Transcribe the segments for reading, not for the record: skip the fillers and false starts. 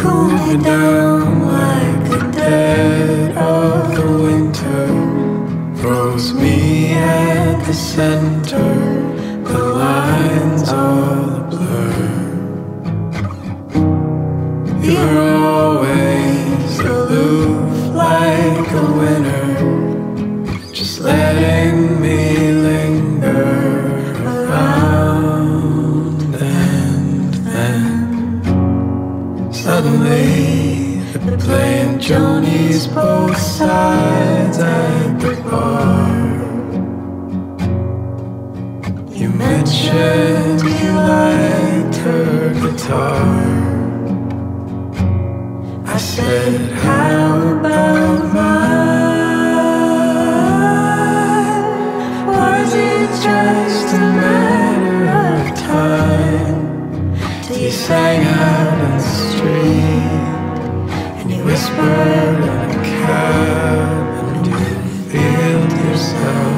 cool me down like the dead of the winter, froze me at the center, the lines all a blur. You're always aloof like a winner, just letting me linger around. And then suddenly they're playing Joni's both sides at the bar. You mentioned you liked her guitar. I said, how about mine? Was it just a matter of time till you sang out in the street and you whispered in a cab and you feel to yourself?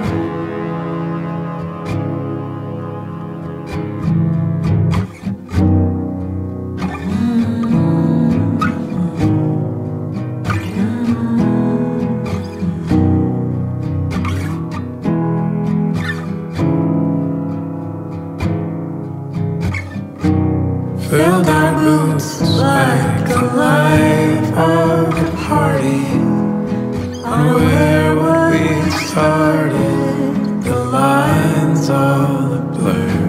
Filled our boots like a life of a party, unaware what we started, the lines all a blur.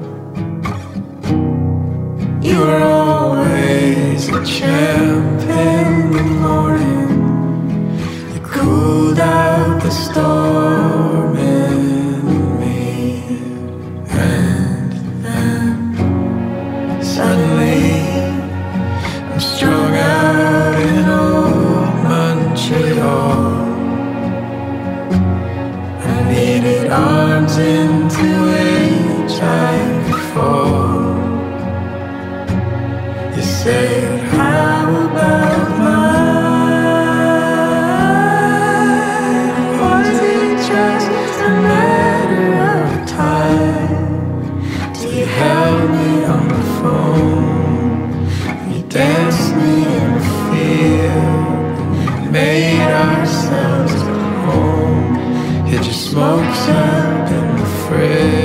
You were always a champ in the morning, you cooled out the storm in me. And then suddenly, I'm strung out in old Montreal. I needed arms into which I could fall. You said, how about mine? Was it just a matter of time till you held me on the phone? You danced me in the field, made ourselves at home. Hid your smokes up in the fridge.